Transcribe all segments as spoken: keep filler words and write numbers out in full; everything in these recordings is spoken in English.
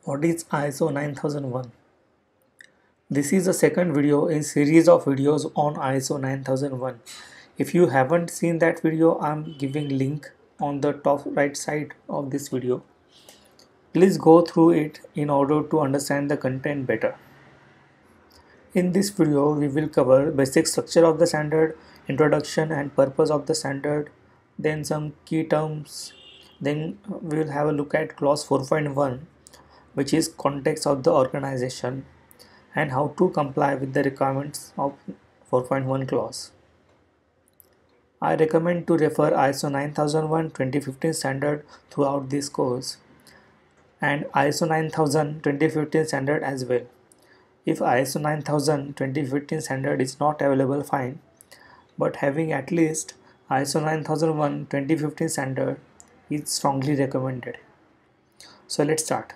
What is I S O nine thousand one? This is the second video in series of videos on I S O nine thousand one. If you haven't seen that video, I'm giving link on the top right side of this video. Please go through it in order to understand the content better. In this video, we will cover basic structure of the standard, introduction and purpose of the standard, then some key terms, then we will have a look at clause four point one, which is context of the organization and how to comply with the requirements of four point one clause. I recommend to refer I S O nine thousand one twenty fifteen standard throughout this course and I S O nine thousand twenty fifteen standard as well. If I S O nine thousand twenty fifteen standard is not available, fine, but having at least I S O nine thousand one twenty fifteen standard is strongly recommended. So let's start.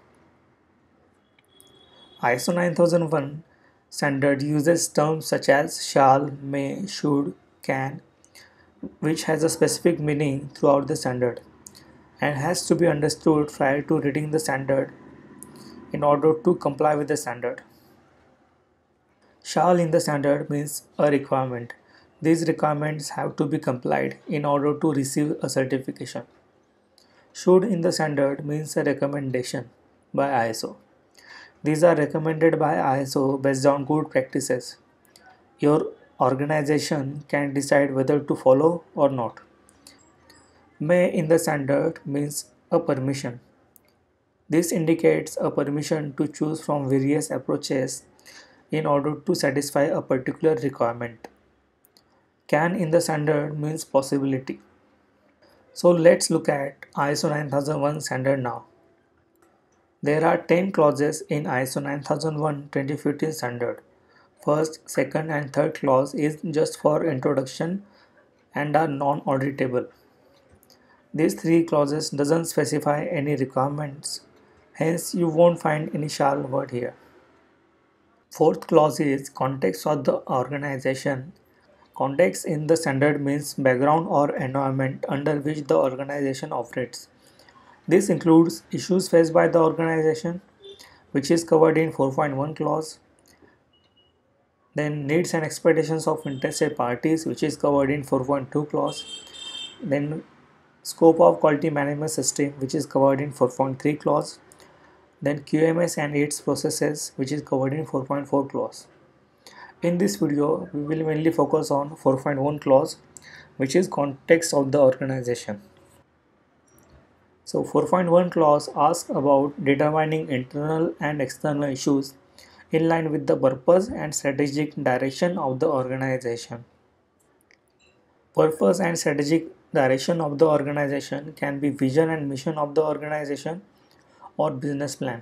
I S O nine thousand one standard uses terms such as shall, may, should, can, which has a specific meaning throughout the standard and has to be understood prior to reading the standard in order to comply with the standard. Shall in the standard means a requirement. These requirements have to be complied in order to receive a certification. Should in the standard means a recommendation by I S O. These are recommended by I S O based on good practices. Your organization can decide whether to follow or not. May in the standard means a permission. This indicates a permission to choose from various approaches in order to satisfy a particular requirement. Can in the standard means possibility. So let's look at I S O nine thousand one standard now. There are ten clauses in I S O nine thousand one twenty fifteen standard. First, second and third clause is just for introduction and are non-auditable. These three clauses doesn't specify any requirements, hence you won't find any shall word here. Fourth clause is context of the organization. Context in the standard means background or environment under which the organization operates. This includes issues faced by the organization, which is covered in four point one clause. Then needs and expectations of interested parties, which is covered in four point two clause. Then scope of quality management system, which is covered in four point three clause. Then Q M S and its processes, which is covered in four point four clause. In this video, we will mainly focus on four point one clause, which is context of the organization. So four point one clause asks about determining internal and external issues in line with the purpose and strategic direction of the organization. Purpose and strategic direction of the organization can be vision and mission of the organization or business plan.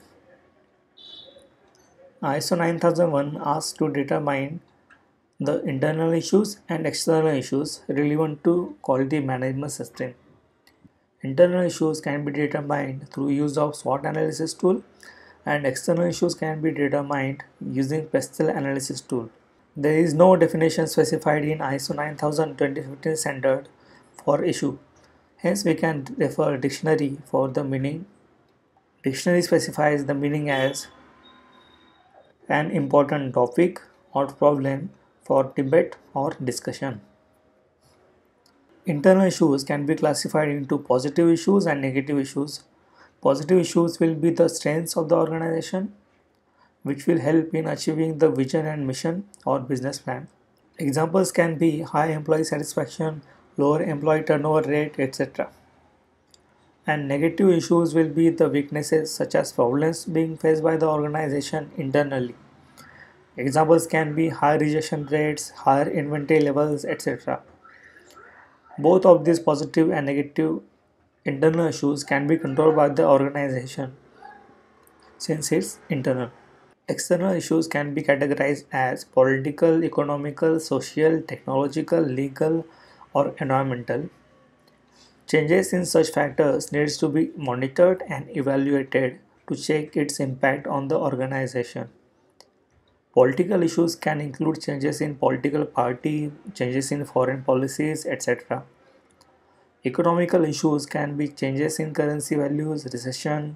I S O nine thousand one asks to determine the internal issues and external issues relevant to quality management system. Internal issues can be determined through use of SWOT analysis tool and external issues can be determined using PESTEL analysis tool. There is no definition specified in I S O nine thousand twenty fifteen standard for issue. Hence we can refer dictionary for the meaning. Dictionary specifies the meaning as an important topic or problem for debate or discussion. Internal issues can be classified into positive issues and negative issues. Positive issues will be the strengths of the organization, which will help in achieving the vision and mission or business plan. Examples can be high employee satisfaction, lower employee turnover rate, et cetera. And negative issues will be the weaknesses such as problems being faced by the organization internally. Examples can be high rejection rates, higher inventory levels, et cetera. Both of these positive and negative internal issues can be controlled by the organization since it's internal. External issues can be categorized as political, economical, social, technological, legal, or environmental. Changes in such factors needs to be monitored and evaluated to check its impact on the organization. Political issues can include changes in political party, changes in foreign policies, et cetera. Economical issues can be changes in currency values, recession,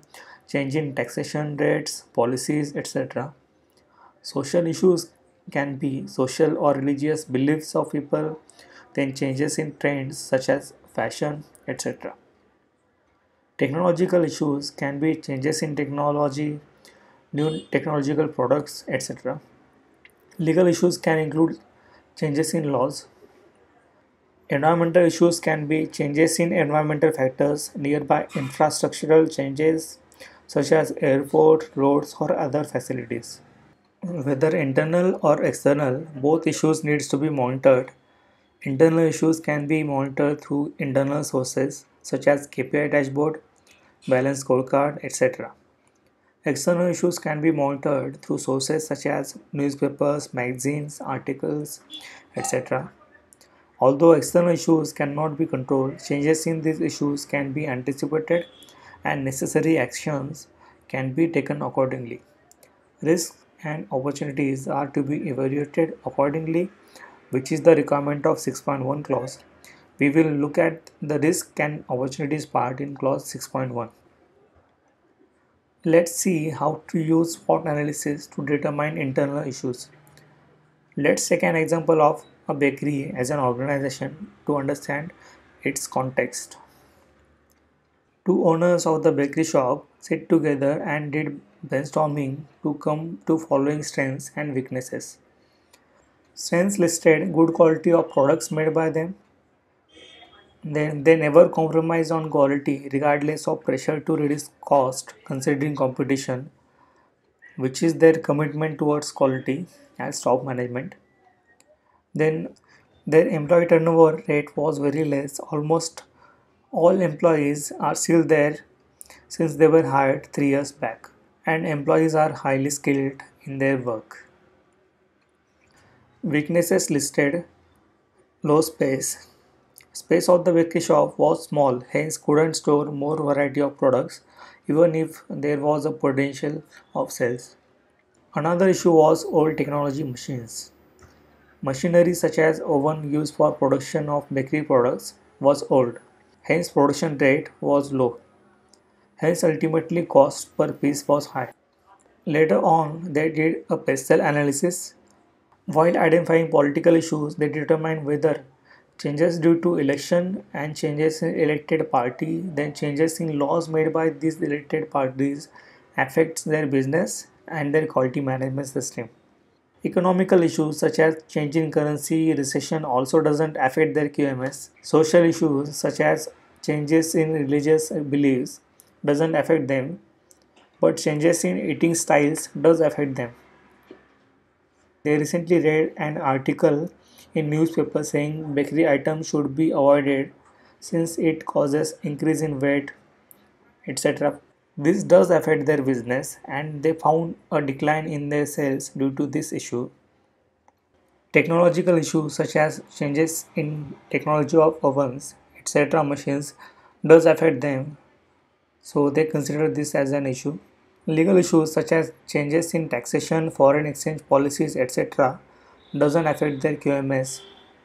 change in taxation rates, policies, et cetera. Social issues can be social or religious beliefs of people, then changes in trends such as fashion, et cetera. Technological issues can be changes in technology, new technological products, et cetera. Legal issues can include changes in laws. Environmental issues can be changes in environmental factors, nearby infrastructural changes such as airports, roads, or other facilities. Whether internal or external, both issues needs to be monitored. Internal issues can be monitored through internal sources such as K P I dashboard, balance scorecard, et cetera. External issues can be monitored through sources such as newspapers, magazines, articles, et cetera. Although external issues cannot be controlled, changes in these issues can be anticipated and necessary actions can be taken accordingly. Risks and opportunities are to be evaluated accordingly, which is the requirement of six point one clause. We will look at the risk and opportunities part in clause six point one. Let's see how to use SWOT analysis to determine internal issues. Let's take an example of a bakery as an organization to understand its context. Two owners of the bakery shop sit together and did brainstorming to come to following strengths and weaknesses. Strengths listed good quality of products made by them. Then they never compromise on quality regardless of pressure to reduce cost considering competition, which is their commitment towards quality as top management. Then their employee turnover rate was very less. Almost all employees are still there since they were hired three years back, and employees are highly skilled in their work. Weaknesses listed: low space. Space of the bakery shop was small, hence couldn't store more variety of products even if there was a potential of sales. Another issue was old technology machines. Machinery such as oven used for production of bakery products was old, hence production rate was low. Hence ultimately cost per piece was high. Later on, they did a pestle analysis. While identifying political issues, they determined whether changes due to election and changes in elected party, then changes in laws made by these elected parties affects their business and their quality management system. Economical issues such as change in currency, recession also doesn't affect their Q M S. Social issues such as changes in religious beliefs doesn't affect them, but changes in eating styles does affect them. They recently read an article in newspaper saying bakery items should be avoided since it causes increase in weight, et cetera. This does affect their business and they found a decline in their sales due to this issue. Technological issues such as changes in technology of ovens, et cetera machines does affect them, so they consider this as an issue. Legal issues such as changes in taxation, foreign exchange policies, et cetera doesn't affect their Q M S.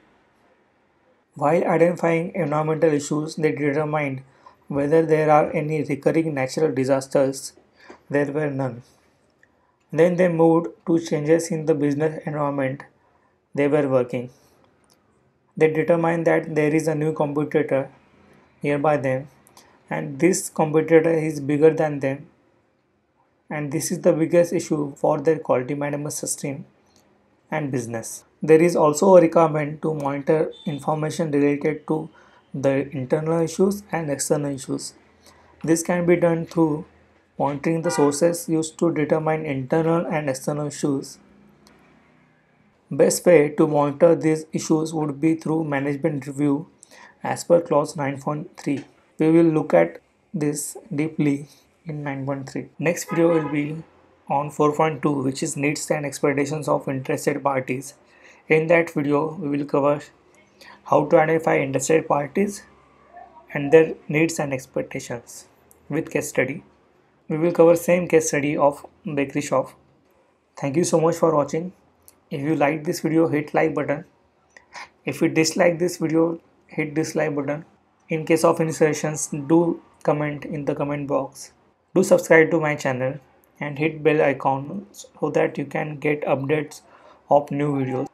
While identifying environmental issues, they determined whether there are any recurring natural disasters. There were none. Then they moved to changes in the business environment they were working. They determined that there is a new competitor nearby them and this competitor is bigger than them, and this is the biggest issue for their quality management system and business. There is also a requirement to monitor information related to the internal issues and external issues. This can be done through monitoring the sources used to determine internal and external issues. Best way to monitor these issues would be through management review as per clause nine point three. We will look at this deeply in nine point three. Next video will be on four point two, which is needs and expectations of interested parties. In that video, we will cover how to identify interested parties and their needs and expectations with case study. We will cover same case study of bakery shop. Thank you so much for watching. If you like this video, hit like button. If you dislike this video, hit dislike button. In case of any suggestions, do comment in the comment box. Do subscribe to my channel and hit bell icon so that you can get updates of new videos.